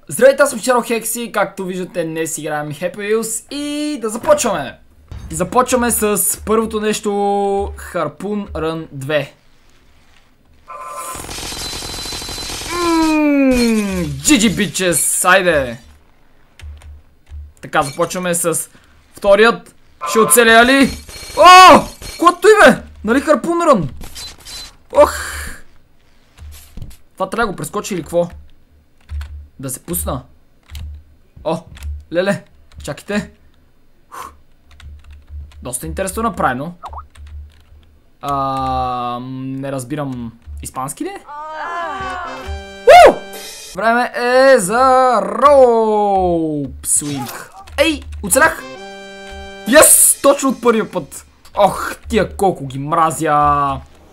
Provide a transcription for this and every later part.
Здравейте, аз съм Чаро Хекси, както виждате днес играем Happy Wheels и да започваме! Започваме с първото нещо, Harpoon Run 2. GG bitches, айде! Така, започваме с вторият. Ще оцеля ли? О! Кото име! Нали Harpoon Run? Ох! Това трябва да го прескочи или какво? Да се пусна. О, леле, чакайте. Доста интересно направено. Не разбирам. Испански ли? Време е за Rope Swing. Ей, оцелях! Yes! Точно от първия път. Ох, тия колко ги мразя.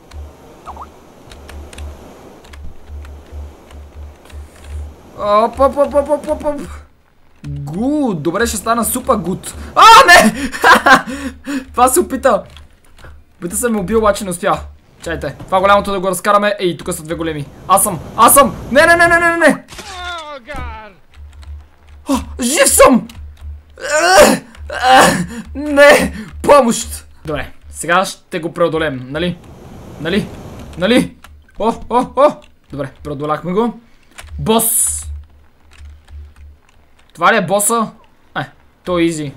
Оп. Гуд, добре, ще стана супер гуд. Не! Това се опита. Опита се ме убил, обаче не успя. Чайте, това голямото да го разкараме. Ей, тук са две големи. Аз съм! Не! Жив съм! Не! Помощ! Добре, сега ще го преодолеем, нали? О! Добре, преодоляхме го. Бос! Това ли е боса? То е изи.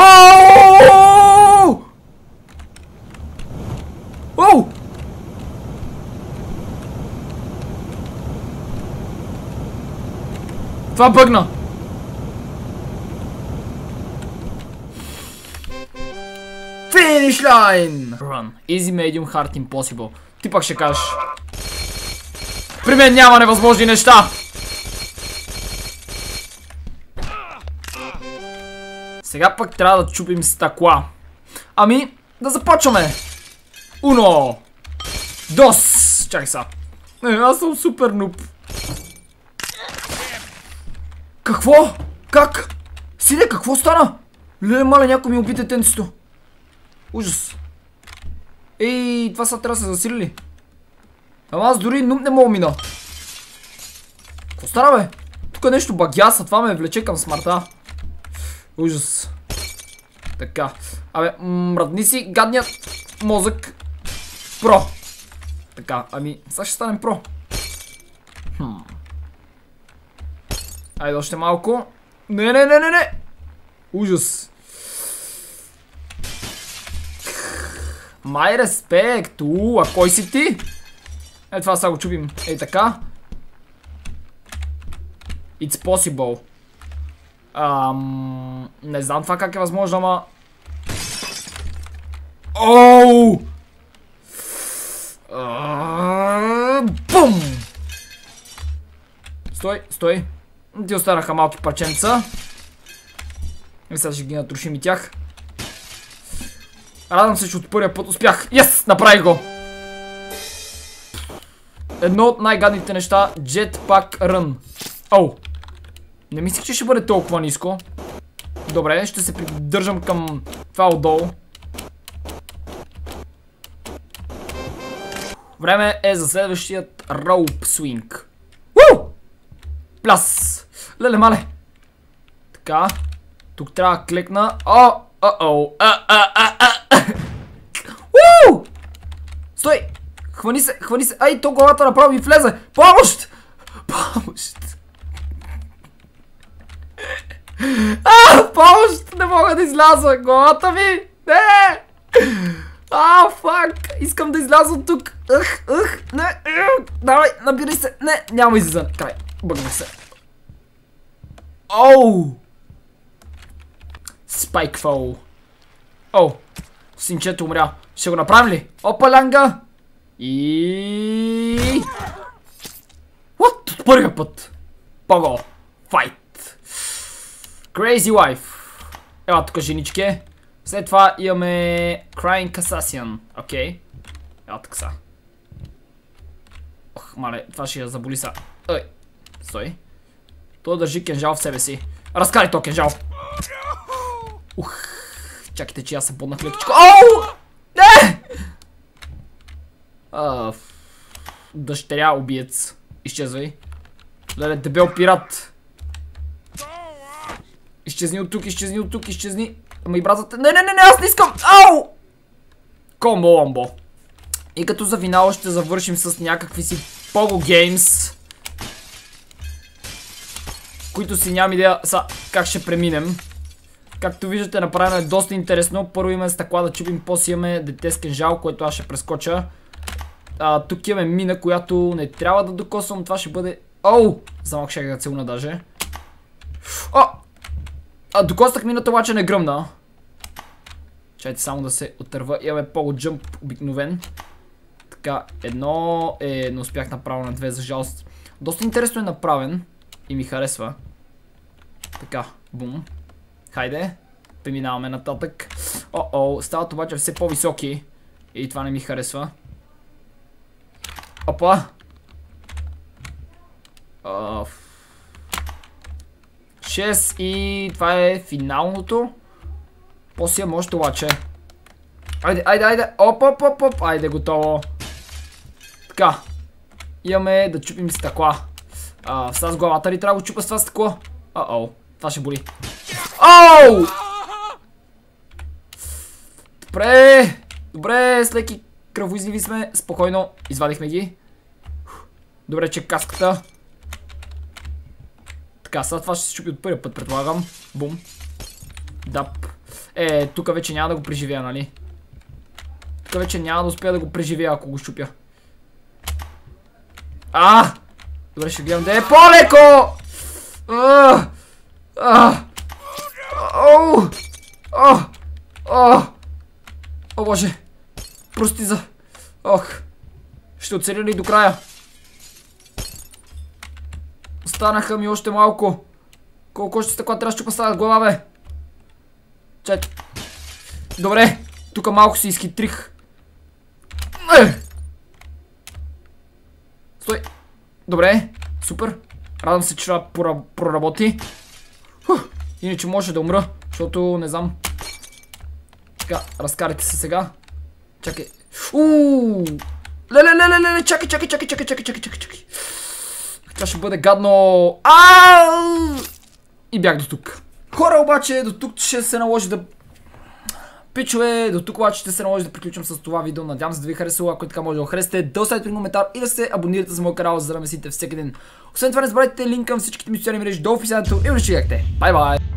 Оу! Това бъгна! Finish line! Run. Easy, medium, hard, impossible. Ти пак ще кажеш. При мен няма невъзможни неща! Сега пък трябва да чупим стъкла. Ами, да започваме! Уно! Дос! Чакай са. Аз съм супер нуб. Какво? Как? Сиде, какво стана? Леле, мале, някой ми уби детенцето. Ужас. Ей, това са трябва да се засилили. Ама аз дори нуб не мога мина. Какво стана, бе? Тук нещо багяса, това ме влече към смъртта. Ужас. Така. Абе, мръдни си гадният мозък. Про. Така, ами, сега ще станем про. Айде още малко. Не. Ужас. Май респект. А кой си ти? Е, това сега го чупим. Ей така. It's possible. Не знам това как е възможно, ама... Оу! Бум! Стой. Ти останаха малки парченца. И сега ще ги натрушим и тях. Радвам се, че от първия път успях. Yes! Направих го! Едно от най-гадните неща. Jetpack Run. Оу! Не мислих, че ще бъде толкова ниско. Добре, ще се придържам към това отдолу. Време е за следващият Rope Swing. Пляс! Леле, мале! Така. Тук трябва да клекна. Стой! Хвани се! Ай, то главата направо ми влезе! Помощ! Помощ! Не мога да изляза! Главата ми! Не! Фак! Искам да изляза от тук! Не! Давай, набирай се! Не! Няма излизане! Край! Бъгнах се! Спайк фол! Синчето умря! Ще го направим ли? Опа, лянга! И... What? Първия път! Пого! Файт! Crazy Wife. Ела тук женичке. След това имаме Crying Assassin. Окей. Ела тук са. Ох, мале, това ще я заболи са. Стой. Той държи кенжал в себе си. Разкари то кенжал. Чакайте, че аз се поднах лекичко. Не! Дъщеря убиец. Изчезвай. Леле, дебел пират. Изчезни от тук, изчезни от тук, изчезни. Ама и бразата. Не, аз не искам! Ау! Комбо ломбо. И като за финал ще завършим с някакви си Pogo Games, които си нямам идея как ще преминем. Както виждате, направено е доста интересно. Първо имаме стъкла да чупим, после имаме дете с кинжал, което аз ще прескоча. Тук имаме мина, която не трябва да докосвам. Това ще бъде... Оу! За малко ще да целуна даже. Докоснах мината, обаче не гръмна. Чайте само да се отърва. Имаме Pogo Jump обикновен. Така, едно не успях направо на две, за жалост. Доста интересно е направен и ми харесва. Така, бум. Хайде, преминаваме нататък. Стават обаче все по-високи и това не ми харесва. Опа! 6 и това е финалното. После имам още обаче. Айде. Оп. Айде, готово. Така. Имаме да чупим стъкла. С главата ли трябва да го чупа с това стъкло? Това ще боли. Оу! Добре, с леки кръвоизливи сме. Спокойно, извадихме ги. Добре, че каската. Така, сега това ще се чупи от първия път, предполагам. Бум. Дап. Тук вече няма да го преживея, нали? Тук вече няма да успея да го преживея, ако го щупя. Добре, ще гледам да е по-леко! О, боже! Прости за... Ще оцеля ли до края? Останаха ми още малко. Колко още стъкла трябва да щупа с глава, бе? Чакай. Добре, тук малко си изхитрих. Стой. Добре, супер. Радвам се, че това проработи. Иначе може да умра, защото не знам. Така, разкарайте се сега. Чакай. Леле, чакай. Това ще бъде гадно. И бях до тук. Хора, обаче до тук ще се наложи да... Пичове, до тук обаче ще се наложи да приключим с това видео. Надявам се да ви харесало. Ако така може да го харесате, да оставите коментар и да се абонирате за моя канал, за да ме следите всеки ден. Освен това, не забравяйте линк към всичките ми социални мрежи до описанието и удачи. Бай!